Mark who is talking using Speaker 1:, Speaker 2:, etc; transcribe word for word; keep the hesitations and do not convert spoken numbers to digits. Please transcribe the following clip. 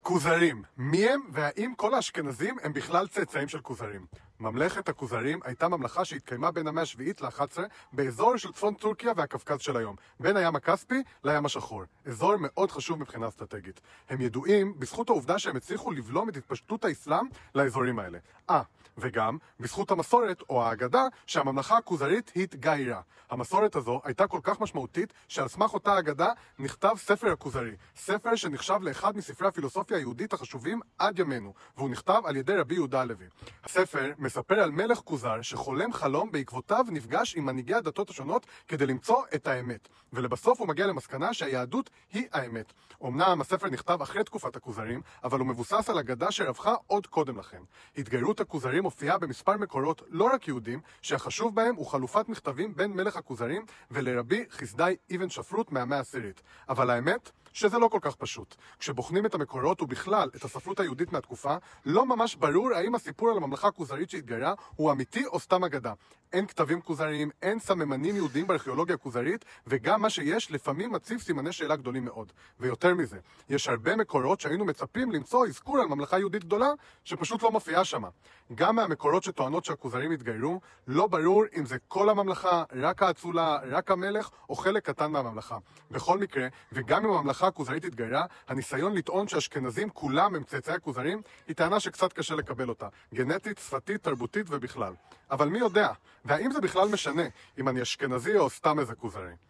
Speaker 1: כוזרים. מי הם והאם כל האשכנזים הם בכלל צאצאים של כוזרים? ממלכת הכוזרים הייתה ממלכה שהתקיימה בין המאה השביעית ל-אחת עשרה באזור של צפון טורקיה והקווקז של היום, בין הים הכספי לים השחור. אזור מאוד חשוב מבחינה אסטרטגית. הם ידועים בזכות העובדה שהם הצליחו לבלום את התפשטות האסלאם לאזורים האלה. אה, וגם בזכות המסורת או האגדה שהממלכה הכוזרית התגיירה. המסורת הזו הייתה כל כך משמעותית שעל סמך אותה אגדה נכתב ספר הכוזרי, ספר שנחשב לאחד מספרי הפילוסופיה היהודית החשובים עד ימינו, והוא נכתב על ידי רבי יהודה הלוי. הספר מספר על מלך כוזר שחולם חלום בעקבותיו נפגש עם מנהיגי הדתות השונות כדי למצוא את האמת, ולבסוף הוא מגיע למסקנה שהיהדות היא האמת. אמנם הספר נכתב אחרי תקופת הכוזרים, אבל הוא מבוסס על אגדה שרווחה עוד קודם לכן. התגיירות הכוזרים הופיעה במספר מקורות לא רק יהודים, שהחשוב בהם הוא חלופת מכתבים בין מלך הכוזרים ולרבי חסדאי אבן שפרוט מהמאה העשירית. אבל האמת שזה לא כל כך פשוט. כשבוחנים את המקורות ובכלל את הספרות היהודית מהתקופה, לא ממש ברור האם הסיפור על הממלכה הכוזרית שהתגיירה הוא אמיתי או סתם אגדה. אין כתבים כוזריים, אין סממנים יהודיים בארכיאולוגיה הכוזרית, וגם מה שיש לפעמים מציב סימני שאלה גדולים מאוד. ויותר מזה, יש הרבה מקורות שהיינו מצפים למצוא אזכור על ממלכה יהודית גדולה שפשוט לא מופיעה שמה. גם מהמקורות שטוענות שהכוזרים התגיירו, לא ברור אם זה כל הממלכה, רק האצולה, רק המלך או חלק קטן מהממלכה. בכל מקרה, וגם אם הממלכה הכוזרית התגיירה, הניסיון לטעון שאשכנזים כולם הם צאצאי הכוזרים היא טענה שקצת קשה לקבל אותה, גנטית, שפתית, תרבותית ובכלל. אבל מי יודע? והאם זה בכלל משנה אם אני אשכנזי או סתם איזה כוזרי?